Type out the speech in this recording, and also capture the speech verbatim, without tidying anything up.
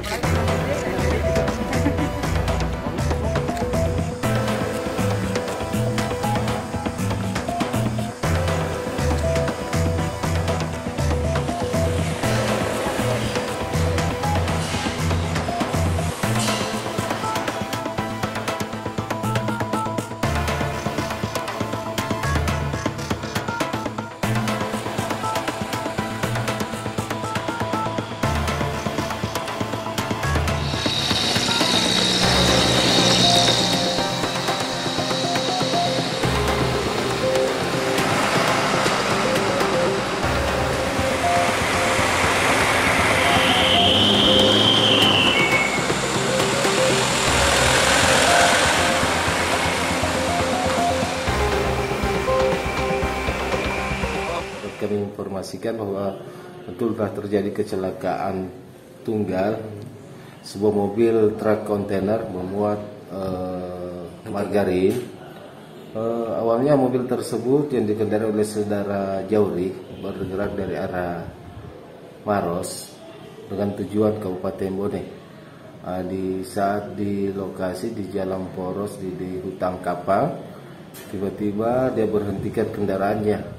Kami informasikan bahwa betul telah terjadi kecelakaan tunggal sebuah mobil truk kontainer memuat eh, margarin. Eh, awalnya mobil tersebut yang dikendarai oleh saudara Jauri bergerak dari arah Maros dengan tujuan Kabupaten Bone. Eh, di saat di lokasi di Jalan Poros di, di Hutang Kapang, tiba-tiba dia berhentikan kendaraannya